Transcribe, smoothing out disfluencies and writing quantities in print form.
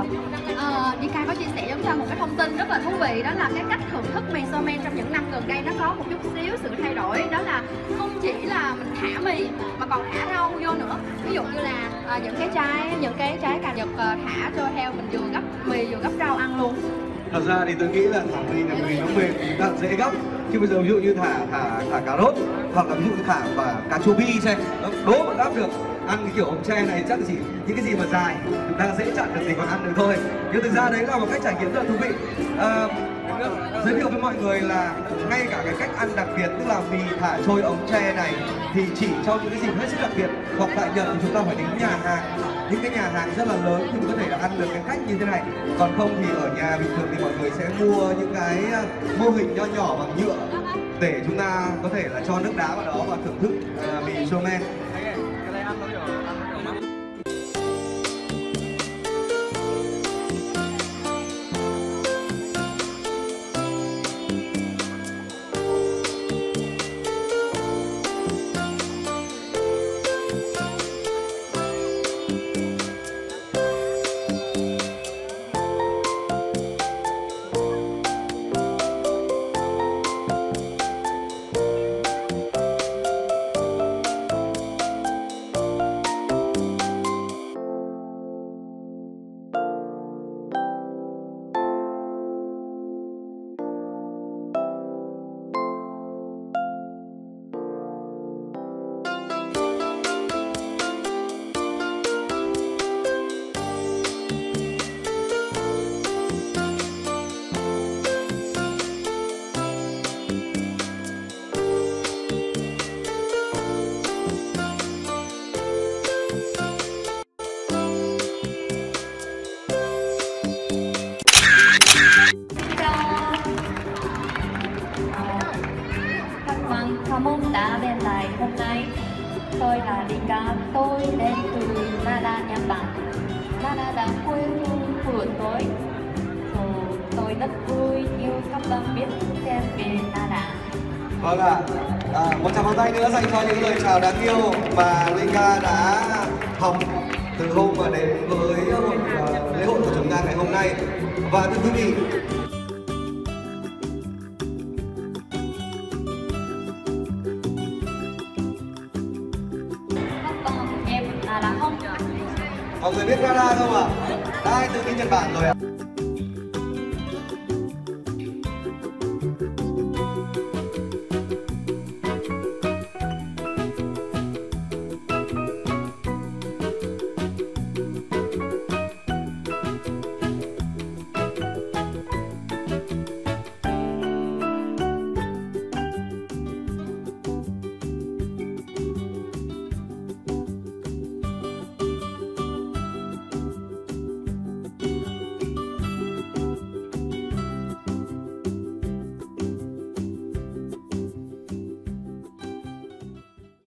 Nika có chia sẻ với chúng ta một cái thông tin rất là thú vị, đó là cái cách thưởng thức mì somen trong những năm gần đây nó có một chút xíu sự thay đổi, đó là không chỉ là mình thả mì mà còn thả rau vô nữa. Ví dụ như là những cái trái cà nhật thả cho theo mình vừa gấp mì vừa gấp rau ăn luôn. Thật ra thì tôi nghĩ là thả mì là vì nó mềm thì rất dễ gấp. Chứ bây giờ ví dụ như thả cà rốt hoặc là ví dụ như thả và cà chua bi xem nó đố mà gấp được. Ăn cái kiểu ống tre này chắc chỉ những cái gì mà dài chúng ta dễ chặn được thì còn ăn được thôi. Nhưng thực ra đấy là một cách trải nghiệm rất là thú vị. Giới thiệu với mọi người là ngay cả cái cách ăn đặc biệt, tức là mì thả trôi ống tre này thì chỉ trong những cái dịp hết sức đặc biệt, hoặc tại Nhật thì chúng ta phải đến nhà hàng, những cái nhà hàng rất là lớn thì có thể là ăn được cái cách như thế này. Còn không thì ở nhà bình thường thì mọi người sẽ mua những cái mô hình nho nhỏ bằng nhựa để chúng ta có thể là cho nước đá vào đó và thưởng thức mì somen. Cảm ơn đã đến lại hôm nay. Tôi là Nika, tôi đến từ Nara, Nhật Bản. Nara đã quê hương của tôi. Tôi rất vui như các bạn biết thêm về Nara. Vâng ạ, một tràng pháo tay nữa dành cho những lời chào đáng yêu mà Nika đã học từ hôm mà đến với lễ hội của chúng ta ngày hôm nay. Và thưa quý vị, Em Nara không? mọi người biết Nara không ạ? Đã ai từng đi Nhật Bản rồi ạ?